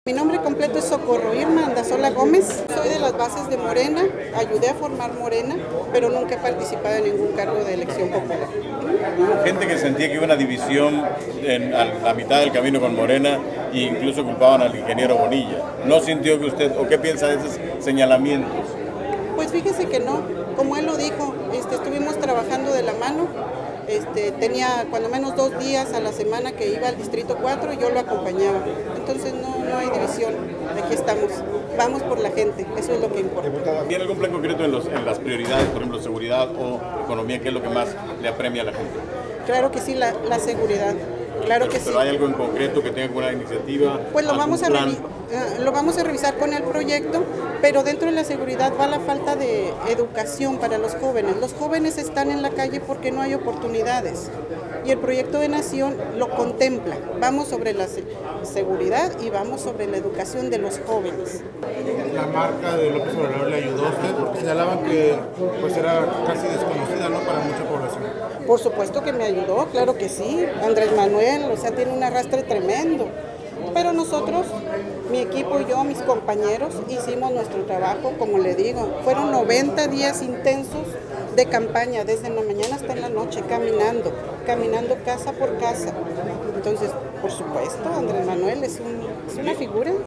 Mi nombre completo es Socorro Irma Andazola Gómez, soy de las bases de Morena, ayudé a formar Morena, pero nunca he participado en ningún cargo de elección popular. Gente que sentía que hubo una división a la mitad del camino con Morena e incluso culpaban al ingeniero Bonilla. ¿No sintió que usted, o qué piensa de esos señalamientos? Pues fíjese que no, como él lo dijo, estuvimos trabajando de la mano. Tenía cuando menos 2 días a la semana que iba al Distrito 4 y yo lo acompañaba. Entonces no hay división, aquí estamos, vamos por la gente, eso es lo que importa. ¿Tiene algún plan concreto en las prioridades, por ejemplo, seguridad o economía, qué es lo que más le apremia a la gente? Claro que sí, la seguridad. Claro que sí. ¿Pero hay algo en concreto que tenga alguna iniciativa? Pues lo vamos a revisar con el proyecto, pero dentro de la seguridad va la falta de educación para los jóvenes. Los jóvenes están en la calle porque no hay oportunidades y el proyecto de nación lo contempla. Vamos sobre la seguridad y vamos sobre la educación de los jóvenes. La marca de López Obrador le ayudó a usted porque señalaban que pues era casi desconocida, ¿no?, para mucha población. Por supuesto que me ayudó, claro que sí. Andrés Manuel, tiene un arrastre tremendo. Pero nosotros, mi equipo y yo, mis compañeros, hicimos nuestro trabajo, como le digo. Fueron 90 días intensos de campaña, desde la mañana hasta en la noche, caminando casa por casa. Entonces, por supuesto, Andrés Manuel es una figura.